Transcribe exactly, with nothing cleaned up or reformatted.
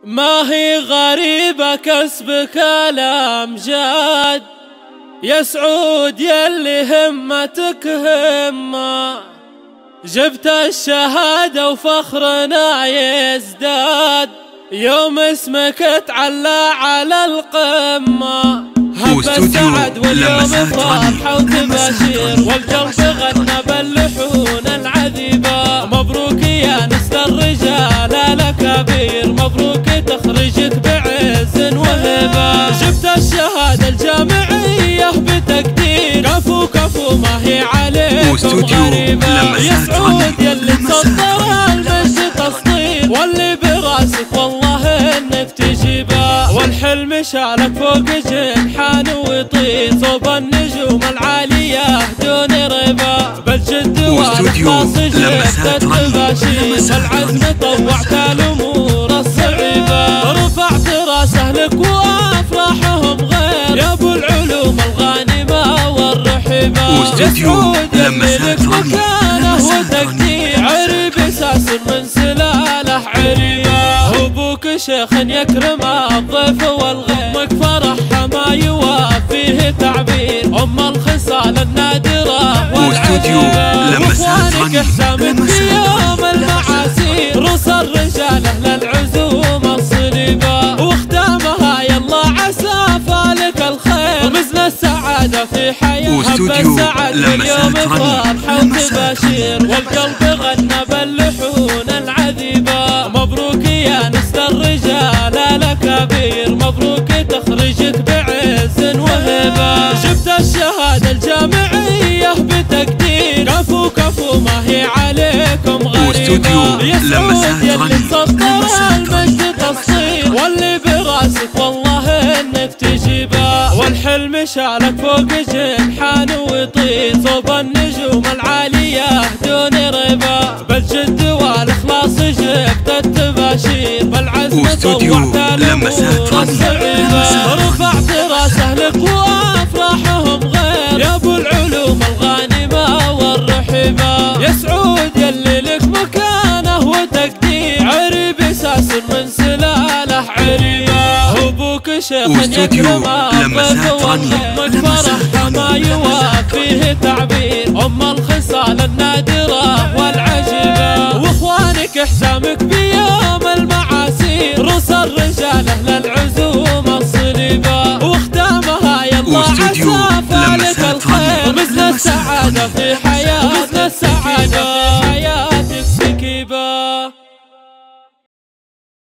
ما هي غريبة كسبك الأمجاد يا سعود يلي همتك همة، جبت الشهادة وفخرنا يزداد يوم اسمك اتعلى على القمة. هب السعد واليوم فرحة وتباشير والقلب غنى باللحون العذيبة. مبروك يا نسل الرجال الكبير، مبروك تخرجك بعز وهبة. جبت الشهادة الجامعية بتقدير، كفو كفو ما هي عليكم غريبة. يا سعود يلي تصدر المجد تسطير، واللي براسك والله انك تجيبه. والحلم شالك فوق جنحان ويطير صوب النجوم العالية دون ربا. بالجد والاخلاص جبت التباشير، بالعزم طوعت الامور الصعيبة. رفعت راس اهلك وافراحهم غير، يا ابو العلوم الغانمة والرحبة. يا سعود يلي لك مكانه وتقدير، عريب اساس من سلاله عريبة. ابوك شيخ يكرم الضيف والغير، امك فرحها ما يوافيه تعبير. ام الخصال النادرة والعجيبة، واخوانك احسامك بيوم المعاسير. رؤوس الرجال اهل العزوم الصليبة، واختامها يلا عسى فالك الخير. رمزنا السعادة في حياة، هب السعد واليوم فرحة وتباشير والقلب غنى باللحون العذيبة. مبروك يا نسل الرجال الكبير، مبروك تخرجك بعز وهبة. جبت الشهادة الجامعية بتقدير، كفو كفو ما هي عليكم غريبة. يا سعود يلي تصدر المجد تصير، واللي براسك والله انك تجيبه. والحلم شالك فوق جنحان ويطير صوب النجوم العالية دون ربا. بالجد والاخلاص جبت التباشير، بالعزم طوعت الامور الصعيبة. رفعت راس اهلك وافراحهم غير، يا ابو العلوم الغانمة والرحبة. يا سعود يلي لك مكانه وتقدير، عريب اساس من سلاله عريبة. ابوك شيخ يكرم الضيف والغير، امك فرحها ما يوافيه تعبير. ام الخصال النادرة والعجيبة، واخوانك احسامك بيوم المعاسير. رؤوس الرجال اهل العزوم الصليبة، واختامها يلا عسى فالك الخير. رمزنا السعادة في